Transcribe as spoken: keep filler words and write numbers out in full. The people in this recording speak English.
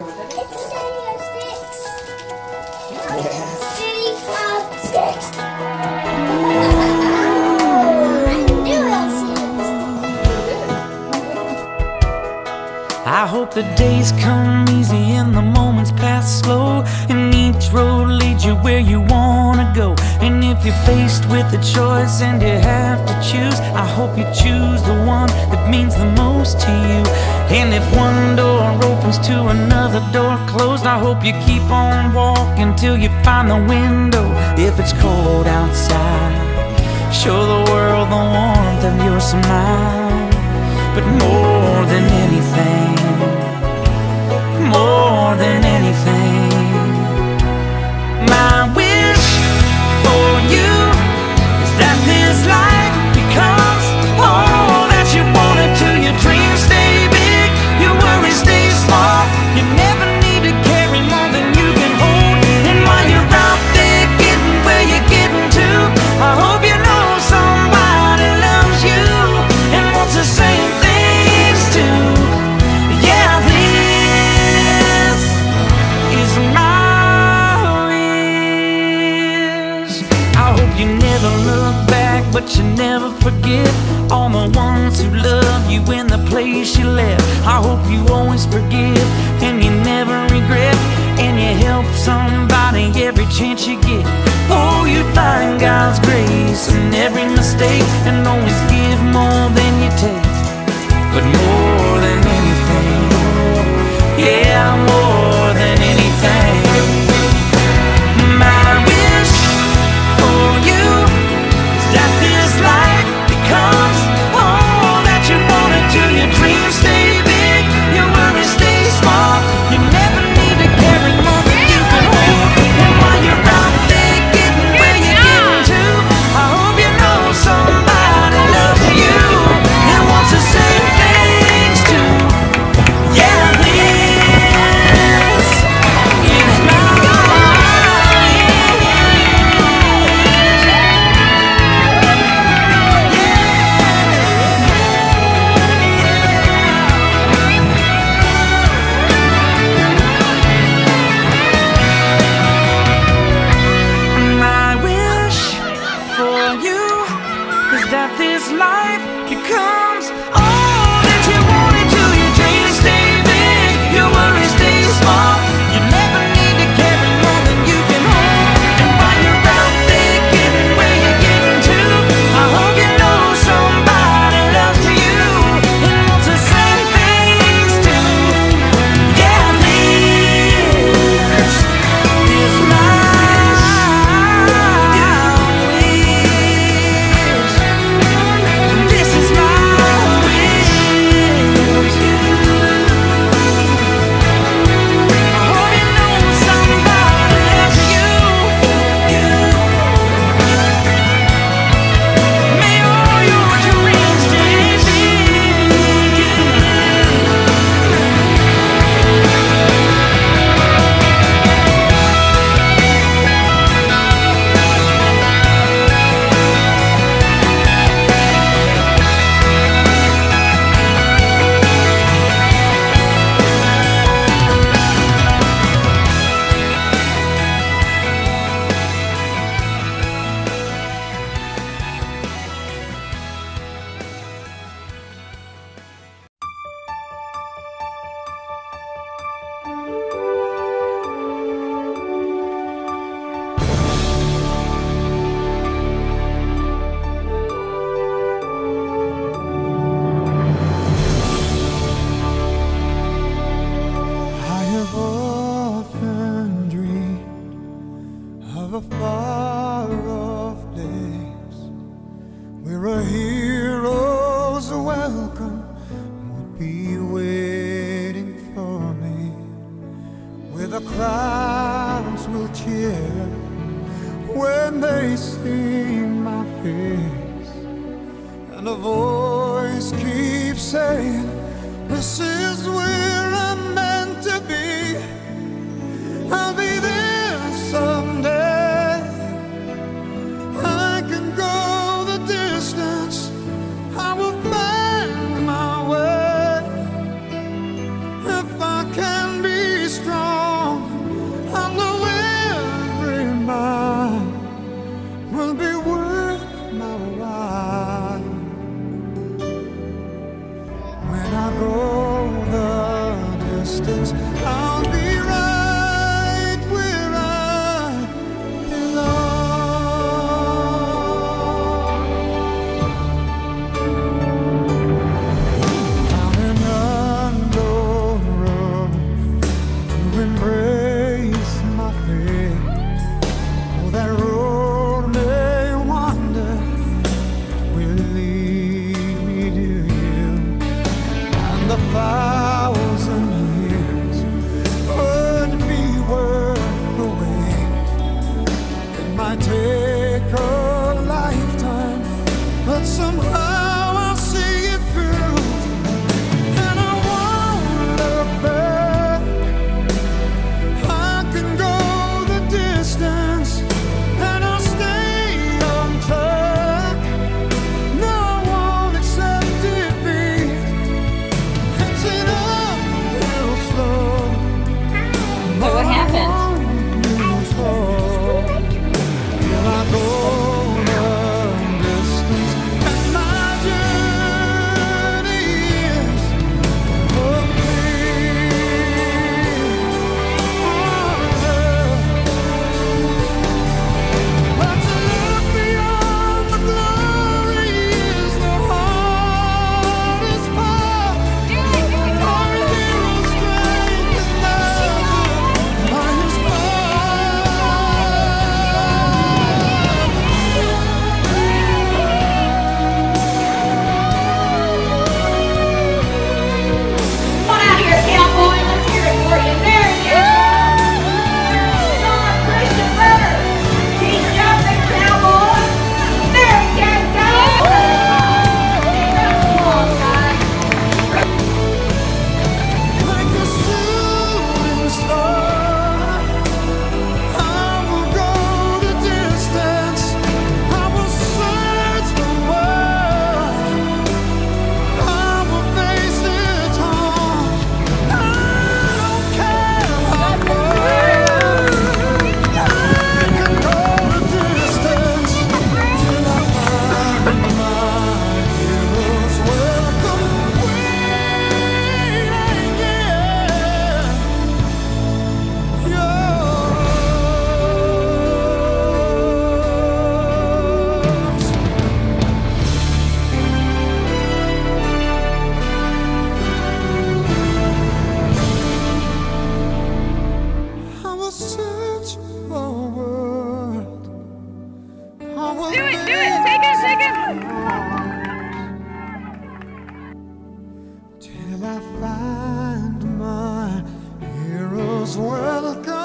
It's City of Sticks. City of Sticks. I knew it was I hope the days come easy and the moments pass slow, and each road leads you where you wanna go. And if you're faced with a choice and you have to choose, I hope you choose the one that means the most to you. And if one door opens to another door closed, I hope you keep on walking till you find the window. If it's cold outside, show the world the warmth of your smile. But more than anything, more than anything, my wish for you is that this life becomes all that you wanted to. Your dreams stay big, your worries stay small. You never need to carry more than you can hold. And while you're out there getting where you're getting to, I hope you know somebody loves you and wants the same things too. Yeah, this is my wish. I hope you never look back, but you never forget all the ones who love you in the place you left. I hope you always forgive and you never regret, and you help somebody every chance you get. Oh, you find God's grace in every mistake, and always give more than you take. But more than anything, yeah, more than anything, my wish for you is that this life becomes all that you wanted to. Your dreams stay big, your worries stay small. You never need to carry more than you can hold. And while you're out there getting where you're getting to, I hope you know somebody loves you and wants the same things too. Yeah, this is my My wish for you is that this life becomes all that you wanted to. Your dreams stay big, your worries stay small. You never need to carry more than you can hold. And while you're out there getting where you're getting to, I hope you know somebody loves you and wants the same things too. Yeah, this is my wish. This is my wish. I hope you know somebody loves you. May all your dreams stay big. I have often dreamed of a far-off place where a hero's welcome would be waiting for me, where the crowds will cheer when they see my face, and a voice keeps saying, this is where I'm meant to be. I'll be there someday. I can go the distance. I will find my way. If I can be strong. but somehow I'll see it through. And I won't look back. I can go the distance, and I'll stay on track. No, I won't accept defeat. It's an uphill slope. But what happened? Do it, do it, take it, take it. Till I find my heroes welcome.